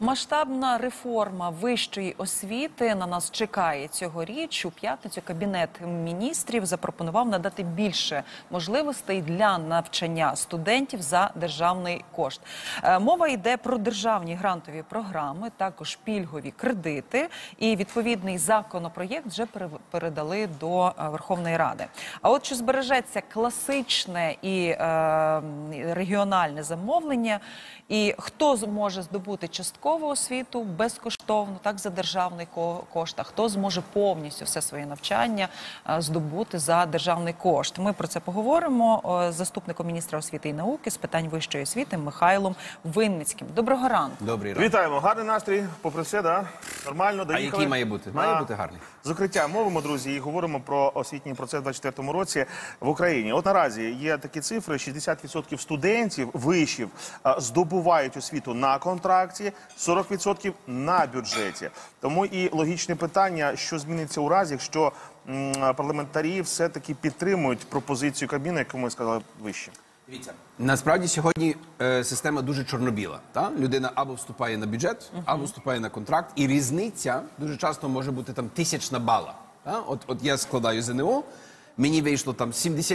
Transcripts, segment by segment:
Масштабна реформа вищої освіти на нас чекає цьогоріч. У п'ятницю Кабінет міністрів запропонував надати більше можливостей для навчання студентів за державний кошт. Мова йде про державні грантові програми, також пільгові кредити. І відповідний законопроєкт вже передали до Верховної Ради. А от чи збережеться класичне і регіональне замовлення, і хто зможе здобути часткову освіту безкоштовно, так, за державний кошт, а хто зможе повністю все своє навчання здобути за державний кошт. Ми про це поговоримо з заступником міністра освіти і науки з питань вищої освіти Михайлом Винницьким. Доброго ранку. Добрий ранок. Вітаємо. Гарний настрій, попри все, да? Нормально, доїхали. А який має бути? Має бути гарний. З укриття мовимо, друзі, і говоримо про освітній процес у 2024 році в Україні. От наразі є такі цифри: 60% студентів вишів здобувають освіту на контракті, 40% на бюджеті. Тому і логічне питання, що зміниться у разі, якщо парламентарі все-таки підтримують пропозицію Кабміну, яку ми сказали вище. Дивіться, насправді сьогодні система дуже чорно-біла. Людина або вступає на бюджет, або вступає на контракт. І різниця дуже часто може бути там 1000 бала. От я складаю ЗНО, мені вийшло там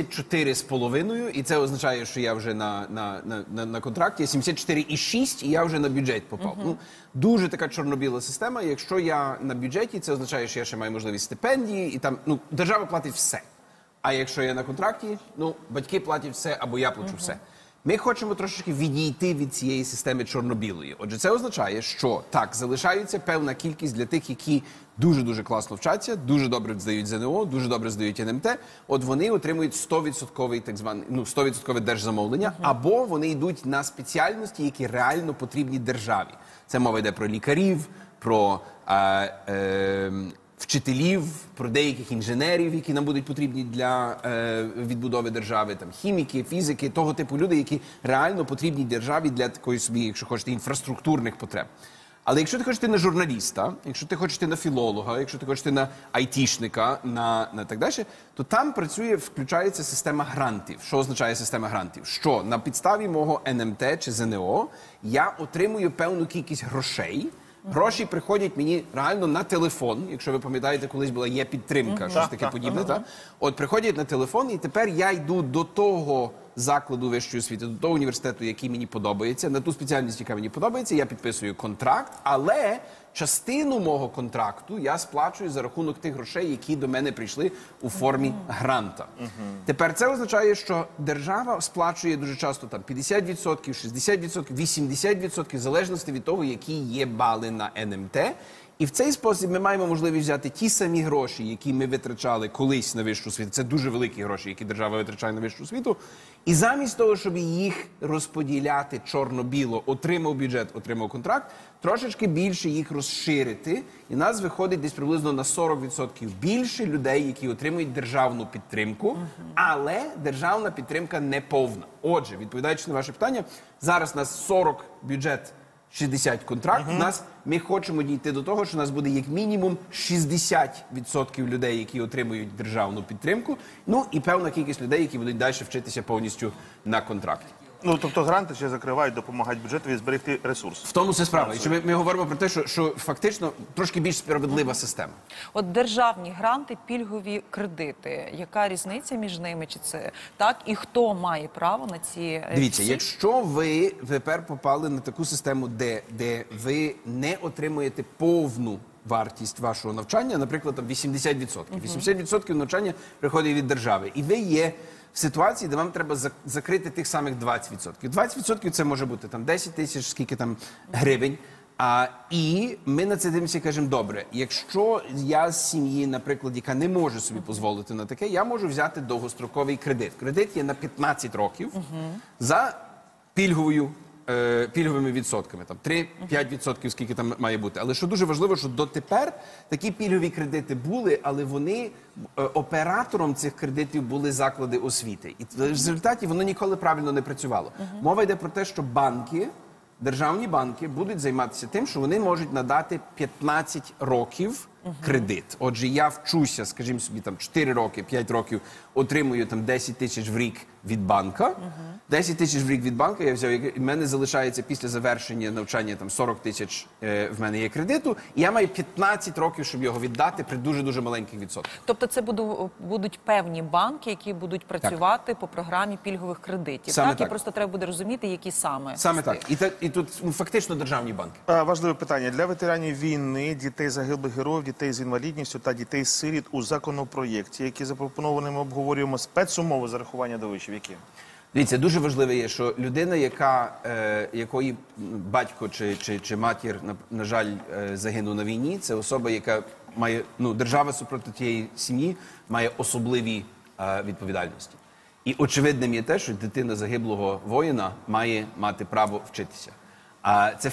74,5, і це означає, що я вже на контракті, 74,6, і я вже на бюджет попав. Ну, дуже така чорно-біла система. Якщо я на бюджеті, це означає, що я ще маю можливість стипендії, і там, ну, держава платить все. А якщо я на контракті, ну, батьки платять все, або я плачу все. Ми хочемо трошечки відійти від цієї системи чорно-білої. Отже, це означає, що так, залишається певна кількість для тих, які дуже-дуже класно вчаться, дуже добре здають ЗНО, дуже добре здають НМТ. От вони отримують 100% так зване, 100% держзамовлення, або вони йдуть на спеціальності, які реально потрібні державі. Це мова йде про лікарів, про вчителів, про деяких інженерів, які нам будуть потрібні для відбудови держави, там хіміки, фізики, того типу люди, які реально потрібні державі для такої собі, якщо хочете, інфраструктурних потреб. Але якщо ти хочеш йти на журналіста, якщо ти хочеш йти на філолога, якщо ти хочеш йти на айтішника, на так далі, то там включається система грантів. Що означає система грантів? Що на підставі мого НМТ чи ЗНО я отримую певну кількість грошей. Гроші приходять мені реально на телефон, якщо ви пам'ятаєте, колись була є-підтримка, щось таке подібне. От приходять на телефон, і тепер я йду до того закладу вищої освіти, до того університету, який мені подобається, на ту спеціальність, яка мені подобається, я підписую контракт, але частину мого контракту я сплачую за рахунок тих грошей, які до мене прийшли у формі гранта. Тепер це означає, що держава сплачує дуже часто там 50%, 60%, 80%, в залежності від того, які є бали на НМТ. І в цей спосіб ми маємо можливість взяти ті самі гроші, які ми витрачали колись на вищу освіту. Це дуже великі гроші, які держава витрачає на вищу освіту. І замість того, щоб їх розподіляти чорно-біло, отримав бюджет, отримав контракт, трошечки більше їх розширити. І нас виходить десь приблизно на 40% більше людей, які отримують державну підтримку, але державна підтримка не повна. Отже, відповідаючи на ваше питання, зараз у нас 40 бюджет, 60 контракт. Ми хочемо дійти до того, що у нас буде як мінімум 60% людей, які отримують державну підтримку, ну і певна кількість людей, які будуть далі вчитися повністю на контракті. Ну, тобто гранти ще закривають, допомагають бюджетові зберегти ресурс. В тому все справа. І що ми говоримо про те, що фактично трошки більш справедлива система. От державні гранти, пільгові кредити. Яка різниця між ними? Чи це так? І хто має право на ці... Дивіться, якщо ви тепер попали на таку систему, де ви не отримуєте повну вартість вашого навчання, наприклад, там 80%. 80% навчання приходить від держави. І ви є в ситуації, де вам треба закрити тих самих 20%. 20% це може бути там 10 тисяч, скільки там гривень. І ми на це дивимося і кажемо, добре, якщо я з сім'ї, наприклад, яка не може собі дозволити на таке, я можу взяти довгостроковий кредит. Кредит є на 15 років за пільговими відсотками, там 3-5%, скільки там має бути. Але що дуже важливо, що дотепер такі пільгові кредити були, але вони, оператором цих кредитів були заклади освіти. І в результаті воно ніколи правильно не працювало. Мова йде про те, що банки, державні банки будуть займатися тим, що вони можуть надати 15 років кредит. Отже, я вчуся, скажімо собі, там 4 роки, 5 років, отримую там 10 тисяч в рік від банка. 10 тисяч в рік від банка я взяв, і в мене залишається після завершення навчання там 40 тисяч в мене є кредиту, і я маю 15 років, щоб його віддати при дуже-дуже маленьких відсотках. Тобто це будуть певні банки, які будуть працювати по програмі пільгових кредитів. Саме І так. просто треба буде розуміти, які саме. Саме з так. тих. І тут фактично державні банки. Важливе питання. Для ветеранів війни, дітей загиблих героїв, дітей з інвалідністю та дітей-сиріт у законопроєкті, які запропоновані, ми обговорюємо спецумови зарахування до вишів. Які? Дивіться, дуже важливо є, що людина, якої батько чи матір, на жаль, загинув на війні, це особа, яка має, держава супроти тієї сім'ї має особливі відповідальності. І очевидним є те, що дитина загиблого воїна має мати право вчитися. А це в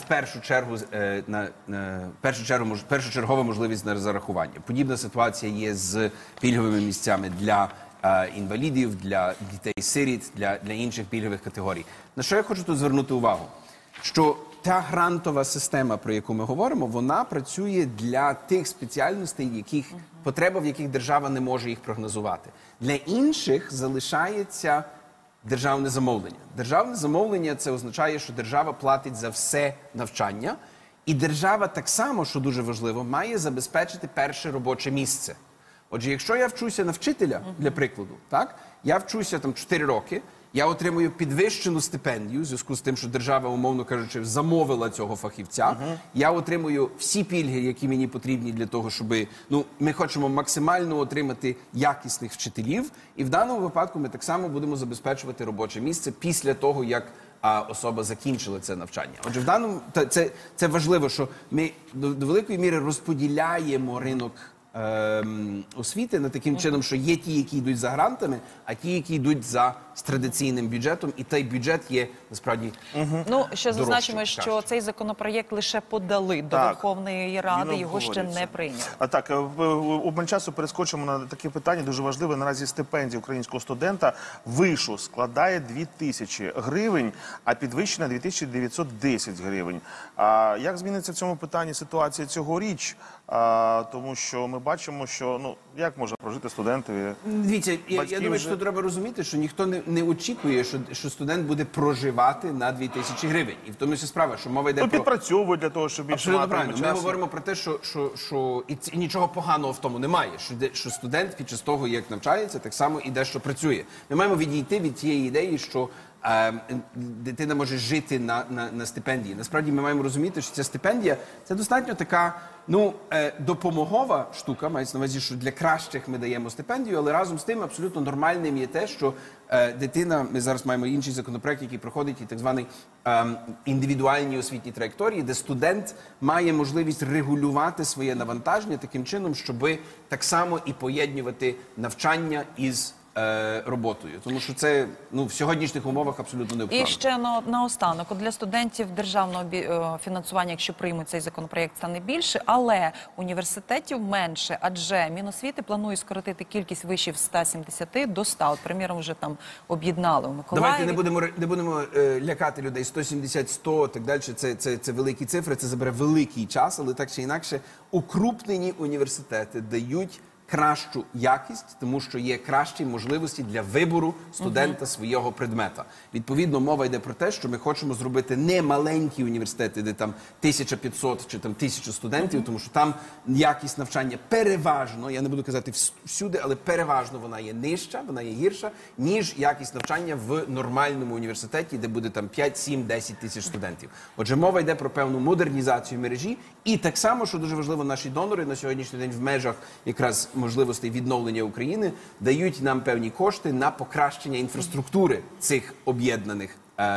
першочергова можливість на зарахування. Подібна ситуація є з пільговими місцями для інвалідів, для дітей-сиріт, для інших пільгових категорій. На що я хочу тут звернути увагу? Що та грантова система, про яку ми говоримо, вона працює для тих спеціальностей, потреба в яких держава не може їх прогнозувати. Для інших залишається державне замовлення. Державне замовлення – це означає, що держава платить за все навчання, і держава так само, що дуже важливо, має забезпечити перше робоче місце. Отже, якщо я вчуся на вчителя, для прикладу, так, я вчуся там 4 роки, я отримую підвищену стипендію, в зв'язку з тим, що держава, умовно кажучи, замовила цього фахівця, я отримую всі пільги, які мені потрібні для того, щоб, ми хочемо максимально отримати якісних вчителів, і в даному випадку ми так само будемо забезпечувати робоче місце після того, як особа закінчила це навчання. Отже, в даному, це важливо, що ми до великої міри розподіляємо ринок освіти на таким чином, що є ті, які йдуть за грантами, а ті, які йдуть з традиційним бюджетом, і той бюджет є, насправді, Ще зазначимо, дорожчий, що цей законопроєкт лише подали до Верховної Ради, його ще не прийняли. Так, обмаль часу перескочимо на таке питання, дуже важливе. Наразі стипендія українського студента вишу складає 2000 гривень, а підвищена 2910 гривень. Як зміниться в цьому питанні ситуація цьогоріч? Тому що ми бачимо, що, як може прожити студентові? Дивіться, я думаю, що треба розуміти, що ніхто не очікує, що студент буде проживати на 2000 гривень. І в тому вся справа, що мова йде про... Підпрацьовують для того, щоб більше Абсолютно мати правильно. Ми часу. говоримо про те, що і нічого поганого в тому немає, що студент під час того, як навчається, так само і дещо працює. Ми маємо відійти від цієї ідеї, що дитина може жити на стипендії. Насправді ми маємо розуміти, що ця стипендія – це достатньо така, допомогова штука, мається на увазі, що для кращих ми даємо стипендію, але разом з тим абсолютно нормальним є те, що дитина, ми зараз маємо інший законопроект, який проходить, і так званий індивідуальні освітні траєкторії, де студент має можливість регулювати своє навантаження таким чином, щоб так само і поєднувати навчання із роботою. Тому що це в сьогоднішніх умовах абсолютно необхідно. І ще наостанок, для студентів державного фінансування, якщо приймуть цей законопроєкт, стане більше, але університетів менше, адже Міносвіти планує скоротити кількість вишів з 170 до 100. От, приміром, вже там об'єднали у Миколаєві. Давайте не будемо лякати людей. 170, 100, так далі. Це великі цифри, це забере великий час, але так чи інакше укрупнені університети дають кращу якість, тому що є кращі можливості для вибору студента свого предмета. Відповідно, мова йде про те, що ми хочемо зробити не маленькі університети, де там 1500 чи там 1000 студентів, тому що там якість навчання переважно, я не буду казати всюди, але переважно вона є нижча, вона є гірша, ніж якість навчання в нормальному університеті, де буде там 5, 7, 10 тисяч студентів. Отже, мова йде про певну модернізацію мережі, і так само, що дуже важливо, наші донори на сьогоднішній день в межах якраз можливостей відновлення України дають нам певні кошти на покращення інфраструктури цих об'єднаних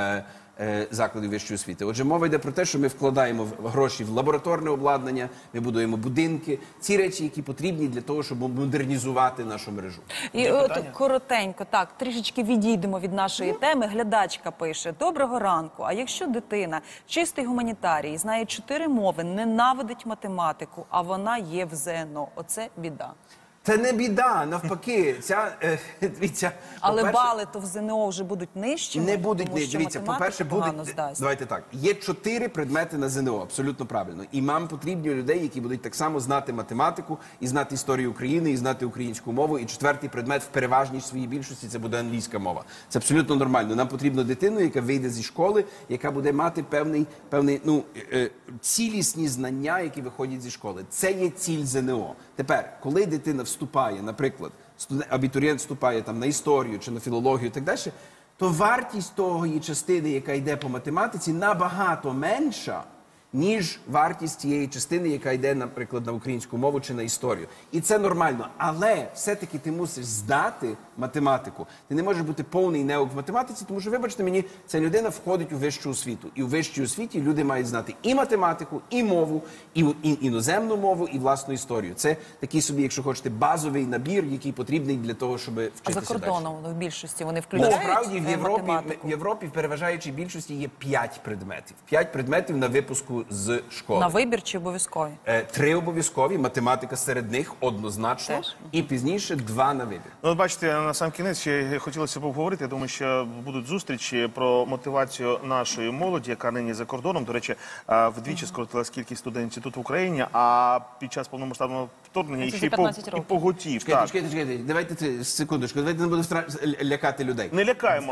закладів вищої освіти. Отже, мова йде про те, що ми вкладаємо гроші в лабораторне обладнання, ми будуємо будинки, ці речі, які потрібні для того, щоб модернізувати нашу мережу. І от коротенько, так, трішечки відійдемо від нашої теми. Глядачка пише: «Доброго ранку, а якщо дитина чистий гуманітарій, знає 4 мови, ненавидить математику, а вона є в ЗНО, оце біда». Це не біда, навпаки. Дивіться, Але по-перше, бали то в ЗНО вже будуть нижчими, не будуть тому що дивіться, математику по-перше, погано будуть здасть. давайте так. Є 4 предмети на ЗНО, абсолютно правильно. І нам потрібні людей, які будуть так само знати математику, і знати історію України, і знати українську мову. І 4-й предмет в переважній своїй більшості це буде англійська мова. Це абсолютно нормально. Нам потрібно дитину, яка вийде зі школи, яка буде мати певний цілісні знання, які виходять зі школи. Це є ціль ЗНО. Тепер, коли дитина вступає, наприклад, абітурієнт вступає там на історію чи на філологію і так далі, то вартість тої частини, яка йде по математиці, набагато менша, ніж вартість тієї частини, яка йде, наприклад, на українську мову чи на історію. І це нормально. Але все-таки ти мусиш здати математику. Ти не можеш бути повний неук в математиці, тому що, вибачте мені, ця людина входить у вищу освіту. І у вищій освіті люди мають знати і математику, і мову, і іноземну мову, і власну історію. Це такий собі, якщо хочете, базовий набір, який потрібний для того, щоб вчитися А за далі. кордоном в більшості вони включають Насправді математику? в Європі в переважаючій більшості є 5 предметів. 5 предметів на випуску з школи. На вибір чи обов'язкові? 3 обов'язкові, математика серед них однозначно, Теж. і пізніше 2 на вибір. Ну, от бачите, на сам кінець ще хотілося б поговорити. Я думаю, що будуть зустрічі про мотивацію нашої молоді, яка нині за кордоном. До речі, вдвічі скоротилась кількість студентів тут в Україні, а під час повномасштабного вторгнення Це ще й 15 років. поготів. Так. Чекайте, давайте секундочку, давайте не будемо лякати людей. Не лякаємо.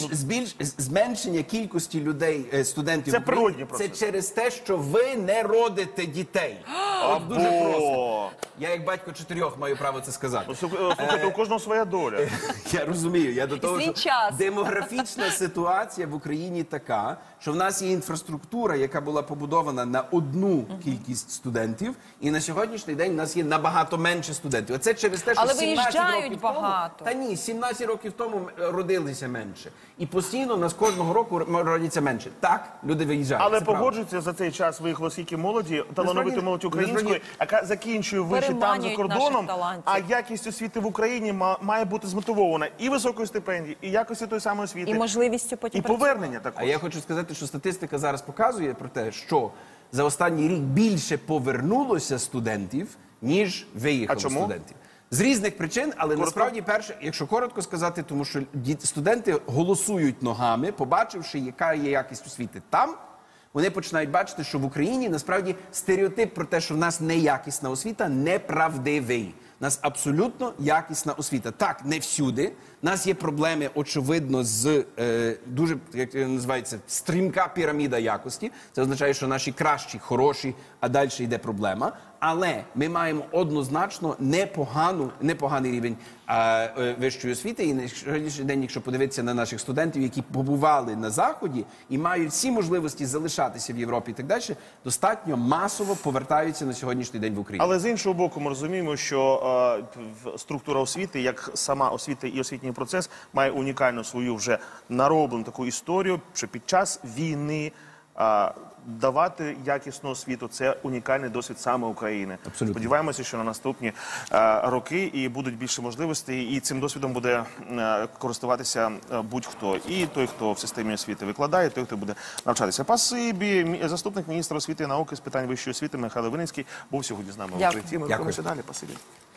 Зменшення кількості людей, студентів Це в Україні, природній процес. це через те, що ви не родите дітей. От дуже просто. Я як батько 4 маю право це сказати. Слухайте, у кожного своя доля. Я розумію, я до того, свій що час. демографічна ситуація в Україні така, що в нас є інфраструктура, яка була побудована на одну кількість студентів, і на сьогоднішній день в нас є набагато менше студентів. Оце через те, що Але 17 виїжджають років багато. тому... Та ні, 17 років тому родилися менше. І постійно нас кожного року родиться менше. Так, люди виїжджають. Але це правда. погоджується за цей час виїхало скільки молоді, талановитої Насправді- молоді української, яка закінчує виші там за Переманюють кордоном, наших талантів. а якість освіти в Україні має бути змотивована і високою стипендією, і якості тої самої освіти, І можливістю потім і повернення також. А я хочу сказати, що статистика зараз показує про те, що за останній рік більше повернулося студентів, ніж виїхало А чому? студентів. З різних причин, але насправді перше, якщо коротко сказати, тому що студенти голосують ногами, побачивши, яка є якість освіти там, вони починають бачити, що в Україні насправді стереотип про те, що в нас неякісна освіта, неправдивий. У нас абсолютно якісна освіта. Так, не всюди. У нас є проблеми, очевидно, з дуже, як називається, стрімка піраміда якості. Це означає, що наші кращі, хороші, а далі йде проблема. Але ми маємо однозначно непоганий рівень вищої освіти. І на сьогоднішній день, якщо подивитися на наших студентів, які побували на Заході і мають всі можливості залишатися в Європі і так далі, достатньо масово повертаються на сьогоднішній день в Україну. Але з іншого боку, ми розуміємо, що структура освіти, як сама освіта і освітній процес, має унікальну свою вже нароблену таку історію, що під час війни давати якісну освіту – це унікальний досвід саме України. Абсолютно. Сподіваємося, що на наступні роки і будуть більше можливостей, і цим досвідом буде користуватися будь-хто. І той, хто в системі освіти викладає, і той, хто буде навчатися. Спасибі. Заступник міністра освіти і науки з питань вищої освіти Михайло Винницький був сьогодні з нами в Дякую. укритті. Ми рухаємося далі. Спасибі.